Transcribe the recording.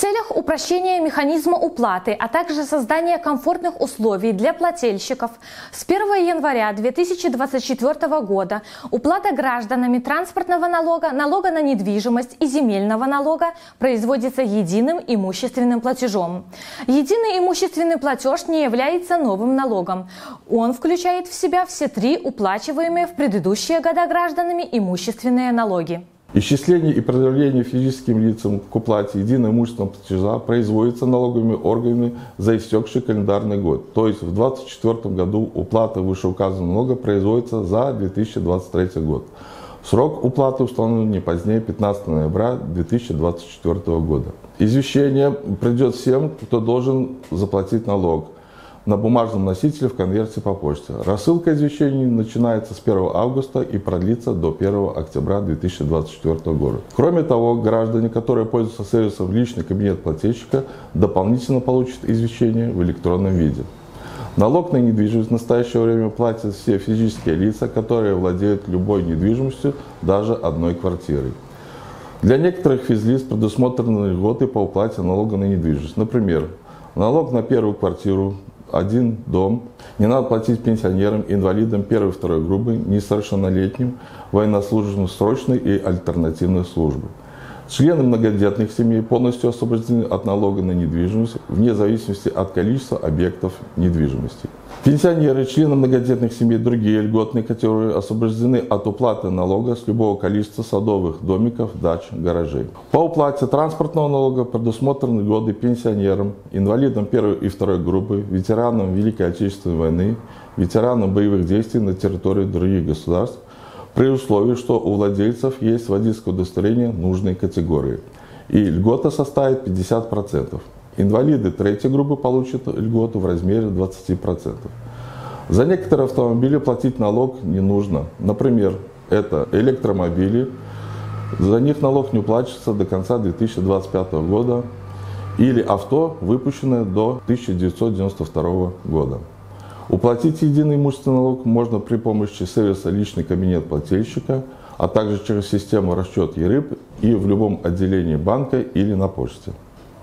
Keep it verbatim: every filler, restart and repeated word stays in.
целях упрощения механизма уплаты, а также создания комфортных условий для плательщиков с первого января две тысячи двадцать четвёртого года уплата гражданами транспортного налога, налога на недвижимость и земельного налога производится единым имущественным платежом. Единый имущественный платеж не является новым налогом. Он включает в себя все три уплачиваемые в предыдущие года гражданами имущественные налоги. Исчисление и предъявление физическим лицам к уплате единого имущественного платежа производится налоговыми органами за истекший календарный год. То есть в две тысячи двадцать четвёртом году уплата вышеуказанного налога производится за две тысячи двадцать третий год. Срок уплаты установлен не позднее пятнадцатого ноября две тысячи двадцать четвёртого года. Извещение придет всем, кто должен заплатить налог, на бумажном носителе в конверте по почте. Рассылка извещений начинается с первого августа и продлится до первого октября две тысячи двадцать четвёртого года. Кроме того, граждане, которые пользуются сервисом личный кабинет плательщика, дополнительно получат извещение в электронном виде. Налог на недвижимость в настоящее время платят все физические лица, которые владеют любой недвижимостью, даже одной квартирой. Для некоторых физлиц предусмотрены льготы по уплате налога на недвижимость. Например, налог на первую квартиру, один дом не надо платить пенсионерам, инвалидам первой и второй группы, несовершеннолетним, военнослужащим срочной и альтернативной службы. Члены многодетных семей полностью освобождены от налога на недвижимость вне зависимости от количества объектов недвижимости. Пенсионеры, члены многодетных семей, другие льготные категории освобождены от уплаты налога с любого количества садовых домиков, дач, гаражей. По уплате транспортного налога предусмотрены льготы пенсионерам, инвалидам первой и второй группы, ветеранам Великой Отечественной войны, ветеранам боевых действий на территории других государств, при условии, что у владельцев есть водительское удостоверение нужной категории. И льгота составит пятьдесят процентов. Инвалиды третьей группы получат льготу в размере двадцати процентов. За некоторые автомобили платить налог не нужно. Например, это электромобили. За них налог не уплачивается до конца две тысячи двадцать пятого года. Или авто, выпущенное до тысяча девятьсот девяносто второго года. Уплатить единый имущественный налог можно при помощи сервиса «Личный кабинет плательщика», а также через систему расчет ЕРИП и в любом отделении банка или на почте.